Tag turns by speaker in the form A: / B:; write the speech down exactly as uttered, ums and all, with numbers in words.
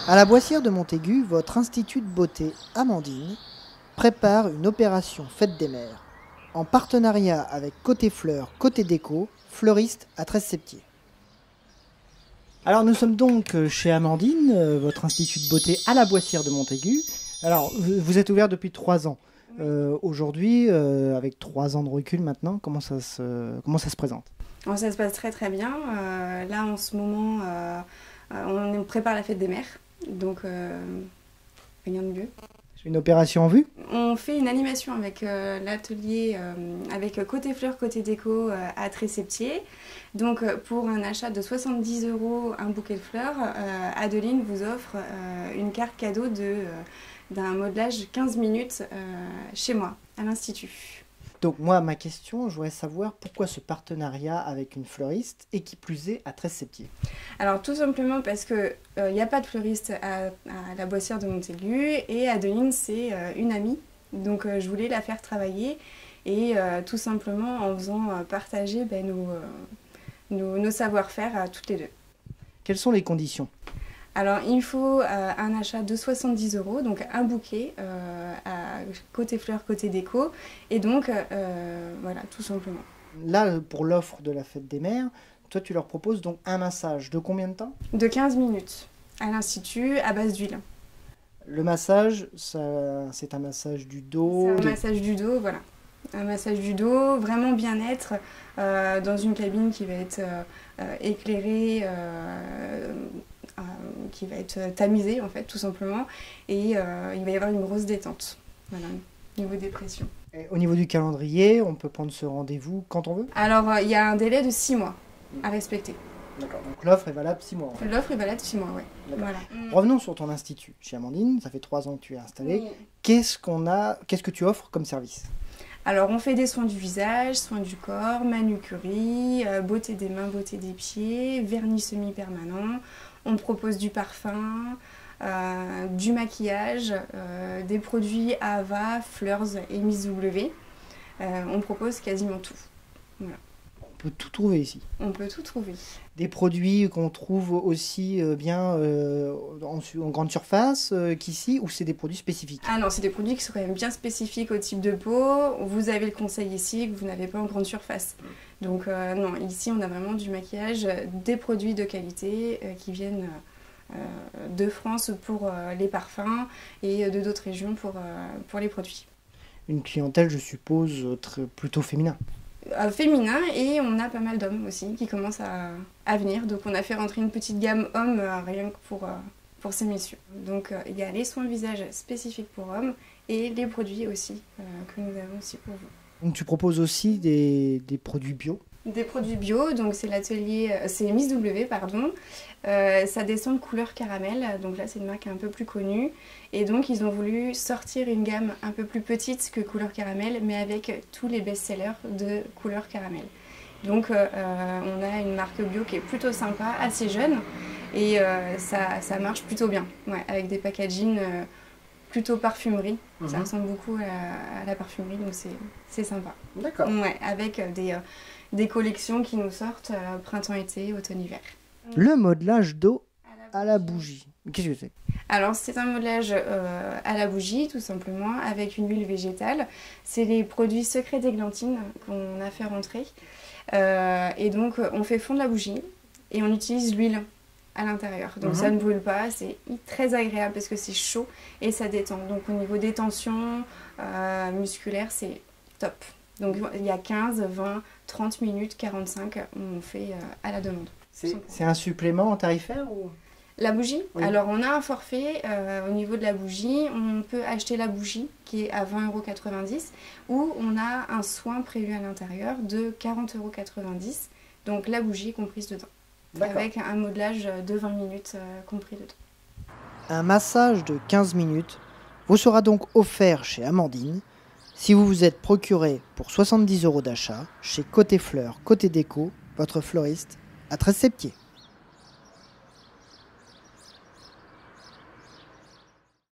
A: À la Boissière de Montaigu, votre institut de beauté Amandine prépare une opération Fête des Mères en partenariat avec Côté Fleurs, Côté Déco, fleuriste à Treize-Septier. Alors nous sommes donc chez Amandine, votre institut de beauté à la Boissière de Montaigu. Alors vous êtes ouvert depuis trois ans. Euh, Aujourd'hui, euh, avec trois ans de recul maintenant, comment ça se, comment ça se présente?
B: Alors, ça se passe très très bien. Euh, là en ce moment, euh, on prépare la Fête des Mères, donc euh, rien de mieux.
A: Une opération en vue?
B: On fait une animation avec euh, l'atelier, euh, avec Côté Fleurs, Côté Déco euh, à Treize-Septier. Donc euh, pour un achat de soixante-dix euros, un bouquet de fleurs, euh, Adeline vous offre euh, une carte cadeau de, euh, d'un modelage quinze minutes euh, chez moi, à l'Institut.
A: Donc moi, ma question, je voudrais savoir pourquoi ce partenariat avec une fleuriste et qui plus est à Treize-Septier.
B: Alors tout simplement parce qu'il n'y euh, a pas de fleuriste à, à la Boissière de Montaigu et Adeline c'est euh, une amie, donc euh, je voulais la faire travailler et euh, tout simplement en faisant euh, partager ben, nos, euh, nos, nos savoir-faire à toutes les deux.
A: Quelles sont les conditions?
B: Alors il faut euh, un achat de soixante-dix euros, donc un bouquet euh, à Côté Fleurs, Côté Déco, et donc euh, voilà, tout simplement.
A: Là, pour l'offre de la Fête des Mères, toi tu leur proposes donc un massage de combien de temps?
B: De quinze minutes, à l'Institut, à base d'huile.
A: Le massage, c'est un massage du dos?
B: C'est un
A: de...
B: massage du dos, voilà. Un massage du dos, vraiment bien-être, euh, dans une cabine qui va être euh, éclairée, euh, euh, qui va être tamisée en fait, tout simplement. Et euh, il va y avoir une grosse détente, voilà, au niveau des pressions.
A: Et au niveau du calendrier, on peut prendre ce rendez-vous quand on veut?
B: Alors, euh, il y a un délai de six mois à respecter.
A: D'accord, donc l'offre est valable six mois. En fait.
B: L'offre est valable six mois, oui. Voilà.
A: Revenons sur ton institut. Chez Amandine, ça fait trois ans que tu es installée. Oui. Qu'est-ce qu'on a, qu'est-ce que tu offres comme service?
B: Alors, on fait des soins du visage, soins du corps, manucurie, euh, beauté des mains, beauté des pieds, vernis semi-permanent. On propose du parfum, euh, du maquillage, euh, des produits Ava, Fleurs et Miss W. Euh, on propose quasiment tout. Voilà.
A: On peut tout trouver ici.
B: On peut tout trouver. Des
A: produits qu'on trouve aussi euh, bien euh, en, en grande surface euh, qu'ici, ou c'est des produits spécifiques?
B: Ah non, c'est des produits qui sont quand même bien spécifiques au type de peau. Vous avez le conseil ici que vous n'avez pas en grande surface. Donc euh, non, ici on a vraiment du maquillage, des produits de qualité euh, qui viennent euh, de France pour euh, les parfums et de d'autres régions pour, euh, pour les produits.
A: Une clientèle, je suppose, très, plutôt féminin.
B: Euh, féminin, et on a pas mal d'hommes aussi qui commencent à, à venir. Donc on a fait rentrer une petite gamme hommes euh, rien que pour, euh, pour ces messieurs. Donc euh, il y a les soins visage spécifiques pour hommes et les produits aussi euh, que nous avons aussi pour vous.
A: Donc tu proposes aussi des, des produits bio?
B: Des produits bio, donc c'est l'atelier, c'est Miss W, pardon. Euh, ça descend de couleur caramel, donc là c'est une marque un peu plus connue. Et donc ils ont voulu sortir une gamme un peu plus petite que couleur caramel, mais avec tous les best-sellers de couleur caramel. Donc euh, on a une marque bio qui est plutôt sympa, assez jeune, et euh, ça, ça marche plutôt bien, ouais, avec des packaging euh, plutôt parfumerie. Mmh. Ça ressemble beaucoup à, à la parfumerie, donc c'est sympa.
A: D'accord.
B: Ouais, avec des... Euh, des collections qui nous sortent euh, printemps-été, automne-hiver.
A: Le modelage d'eau à la bougie. Qu'est-ce que c'est?
B: Alors c'est un modelage euh, à la bougie tout simplement avec une huile végétale. C'est les produits secrets d'Églantine qu'on a fait rentrer. Euh, et donc on fait fondre la bougie et on utilise l'huile à l'intérieur. Donc mmh. ça ne brûle pas, c'est très agréable parce que c'est chaud et ça détend. Donc au niveau des tensions euh, musculaires, c'est top. Donc il y a quinze, vingt, trente minutes, quarante-cinq, on fait euh, à la demande.
A: C'est un supplément tarifaire ou...
B: La bougie? Oui. Alors on a un forfait euh, au niveau de la bougie. On peut acheter la bougie qui est à vingt euros quatre-vingt-dix ou on a un soin prévu à l'intérieur de quarante euros quatre-vingt-dix. Donc la bougie est comprise dedans. Avec un modelage de vingt minutes euh, compris dedans.
A: Un massage de quinze minutes vous sera donc offert chez Amandine si vous vous êtes procuré pour soixante-dix euros d'achat chez Côté Fleurs, Côté Déco, votre fleuriste à Treize-Septier.